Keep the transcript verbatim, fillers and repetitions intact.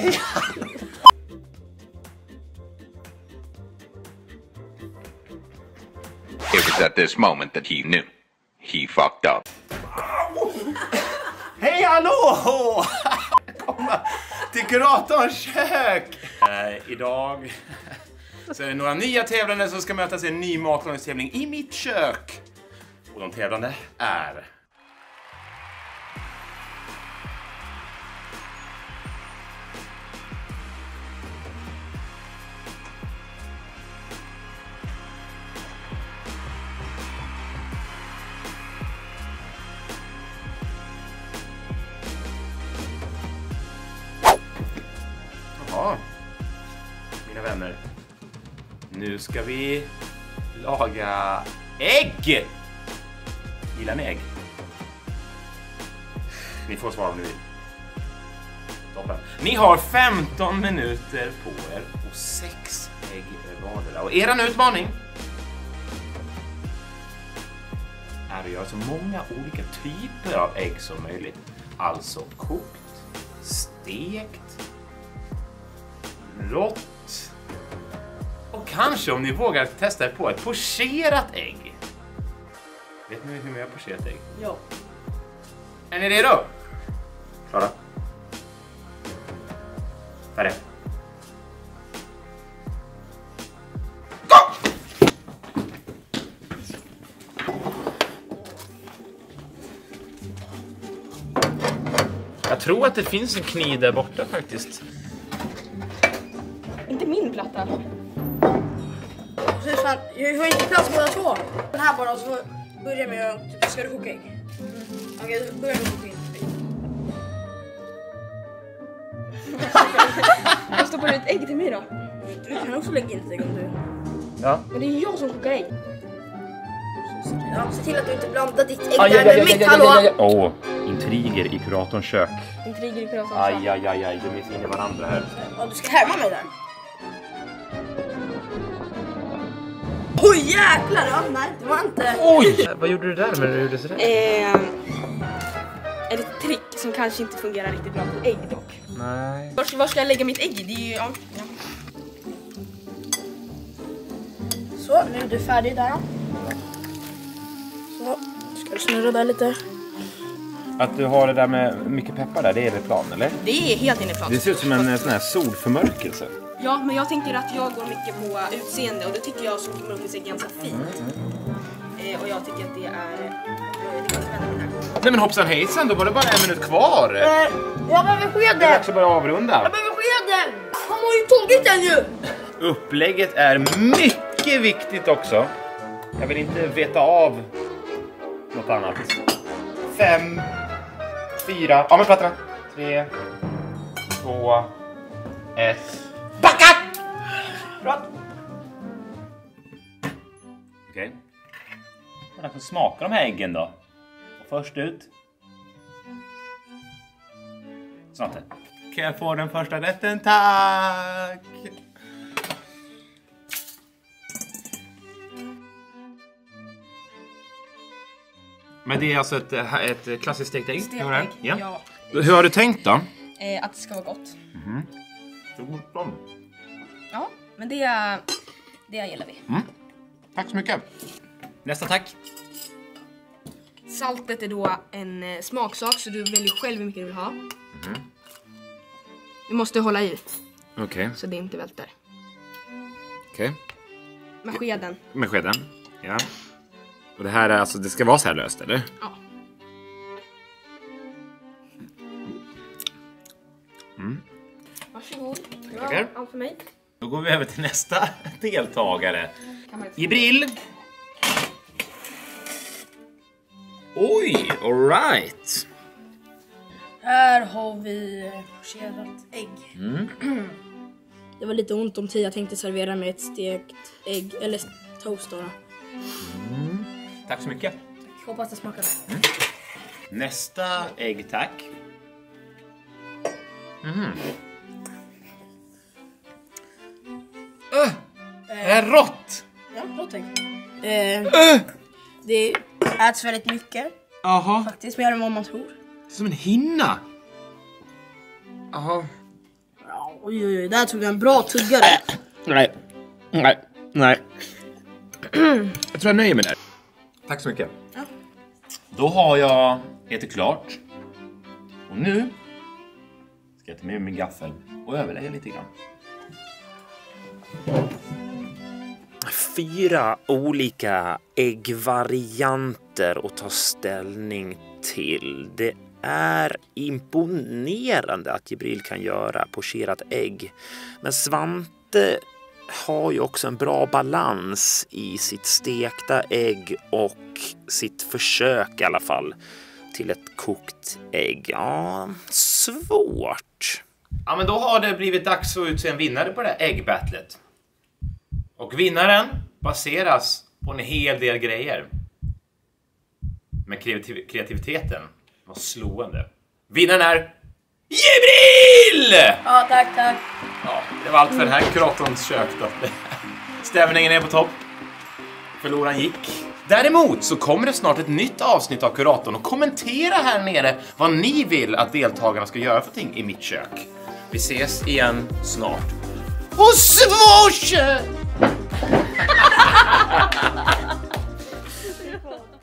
It was at this moment that he knew. He fucked up. Hej, hallå! Komma till Kuratorns kök! Äh, idag så är det några nya tävlande som ska mötas i en ny matlagningstävling i mitt kök. Och de tävlande är... Ja, mina vänner, nu ska vi laga ägg. Gillar ni ägg? Ni får svara om ni vill. Toppen. Ni har femton minuter på er och sex ägg vardera. Och eran utmaning är att göra så många olika typer av ägg som möjligt. Alltså kokt, stekt, rått och kanske om ni vågar testa er på ett pocherat ägg. Vet ni hur man gör pocherat ägg? Ja. Är ni redo? Klara. Färdig. Gå! Jag tror att det finns en kniv där borta faktiskt. Inte min platta. Precis, fan, jag har inte plats båda två. Den här bara, så börjar med att typ, ska du koka ägg? Mm. Okej, okay, börjar du koka in. Jag stoppar ut ägg till mig då. Du kan också lägga in ett ägg om du... Ja. Men det är jag som kokar ägg. Ja, se till att du inte blandar ditt ägg aj, där aj, med aj, mitt, aj, hallå! aj, aj, aj. Åh, intriger i Kuratorns kök. Intriger i Kuratorns kök. Aj, aj, aj, aj, de är så in i varandra här. Ja, du ska härma mig där. Oj, jäklar! Ja, nej, det var inte... Oj! Vad gjorde du där när du gjorde sådär? Eh, är det ett trick som kanske inte fungerar riktigt bra på ägg dock. Nej. Var ska, var ska jag lägga mitt ägg? Det är ju... Ja. Ja. Så, nu är du färdig där. Så, ska du snurra där lite. Att du har det där med mycket peppar där, det är det plan, eller? Det är helt inne i plan. Det ser ut som en sån här solförmörkelse. Ja, men jag tänker att jag går mycket på utseende och då tycker jag solförmörkelse är ganska fint. Mm. Eh, och jag tycker att det är... Nej men hoppsan hejsan, då var det bara en minut kvar. Eh, jag behöver skeden. Det är dags att börja avrunda. Jag behöver skeden. Han har ju tagit den ju. Upplägget är mycket viktigt också. Jag vill inte veta av något annat. Fem, fyra, ja men plattorna. Tre, två, ett. Backa! Bra. Okej. Okay. Jag får smaka de här äggen då. Och först ut. Sånt här. Kan jag få den första rätten? Tack! Men det är alltså ett, ett klassiskt stekt ägg? Stekt ägg, ja. ja. Hur har du tänkt då? Eh, att det ska vara gott. Mm. Ja, men det, det gillar vi. Mm. Tack så mycket. Nästa tack. Saltet är då en eh, smaksak så du väljer själv hur mycket du vill ha. Mm. Du måste hålla i. Okej. Okay. Så det inte välter. Okej. Okay. Med skeden. Med skeden, ja. Och det här är alltså, det ska vara så här löst, eller? Ja. Mm. Varsågod. Tackar. Allt för mig. Då går vi över till nästa deltagare. Jibril. Oj, all right. Här har vi pocherat ägg. Mm. Det var lite ont om tid. Jag tänkte servera med ett stekt ägg eller toast då. Mm. Tack så mycket. Tack. Hoppas det smakar. Mm. Nästa ägg, tack. Mm. Uh, det är rått. Ja, rått ägg. Eh, uh. Det äts väldigt mycket. Aha. Faktiskt mer än vad man tror. Som en hinna. Jaha. Ja, Oj, oj, oj, där tog jag en bra tuggare. Nej, nej, nej. Jag tror jag nöjer mig där. Tack så mycket. Ja. Då har jag ätit klart. Och nu ska jag ta med min gaffel och överlägga lite grann. Fyra olika äggvarianter att ta ställning till. Det är imponerande att Jibril kan göra pocherat ägg. Men Svante har ju också en bra balans i sitt stekta ägg och sitt försök i alla fall till ett kokt ägg. Ja, svårt. Ja, men då har det blivit dags att utse en vinnare på det här äggbattlet. Och vinnaren baseras på en hel del grejer. Men kreativ- kreativiteten var slående. Vinnaren är Jibril! Ja, tack, tack. Ja, det var allt för den här kuratorns kök då. Stämningen är på topp. Förloraren gick. Däremot så kommer det snart ett nytt avsnitt av Kuratorn och kommentera här nere vad ni vill att deltagarna ska göra för ting i mitt kök. Vi ses igen snart. Och svårs!